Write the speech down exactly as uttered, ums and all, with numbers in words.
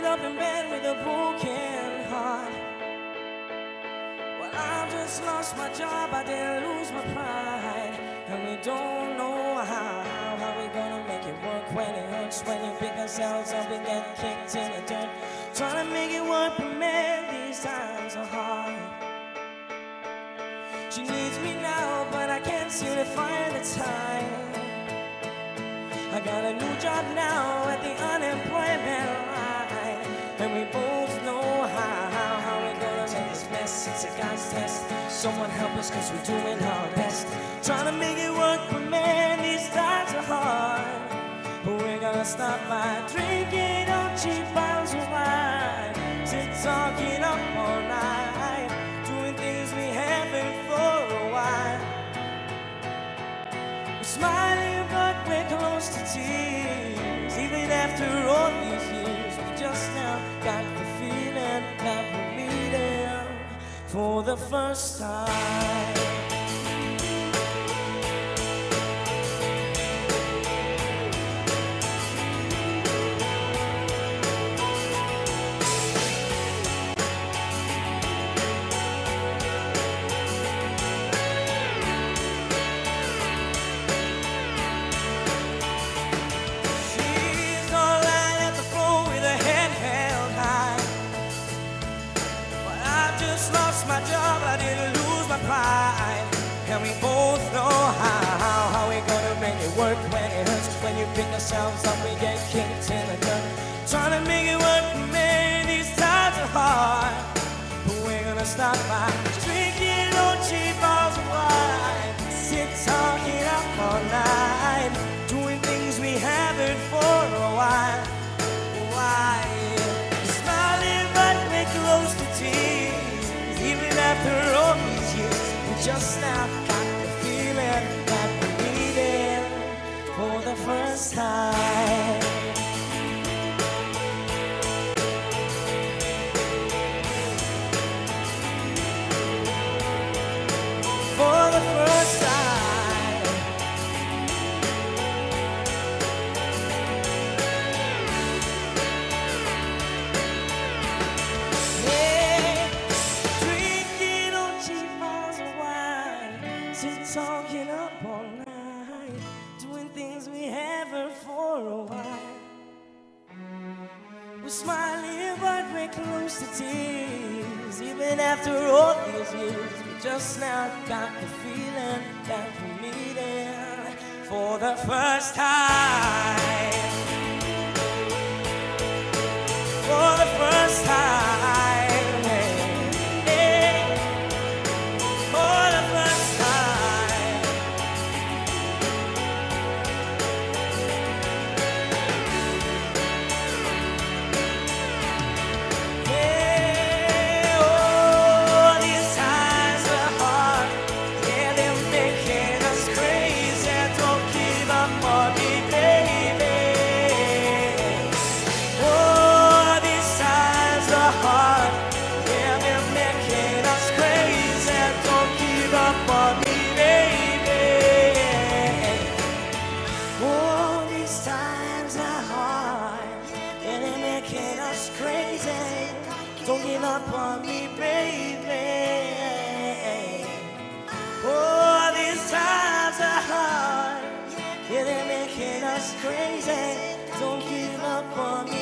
up in bed with a broken heart. Well, I just lost my job, I didn't lose my pride. And we don't know how, how we gonna make it work when it hurts. When you pick ourselves up and get kicked in the dirt. Trying to make it work, but man, these times are hard. She needs me now, but I can't seem to find the time. I got a new job now at the unemployment line. And we both know how, how, how we're gonna make this mess. It's a God's test. Someone help us, cause we're doing our best. Trying to make it work, but man, these times are hard. But we're gonna stop by drinking on cheap bottles of wine. Sit talking up all night, doing things we haven't for a while. We're smiling, but we're close to tears. Even after all these years, we just now got the feeling that we're meeting for the first time. My job, I didn't lose my pride. And we both know how, how, how we gonna make it work when it hurts. When you pick ourselves up, we get kicked in the dirt. Trying to make it work, man, these times are hard. But we're gonna stop by drinking on cheap bottles of wine. Sit talking up all night, doing things we haven't for a while. Why? Smiling, but we're close to tears. Even after all these years, we just now got the feeling that we're meeting for the first time. For the first time. Talking up all night, doing things we haven't for a while. We're smiling, but we're close to tears. Even after all these years, we just now got the feeling that we're meeting for the first time. For the first time. Don't give up on me, baby. Oh, these times are hard. Yeah, they're making us crazy. Don't give up on me.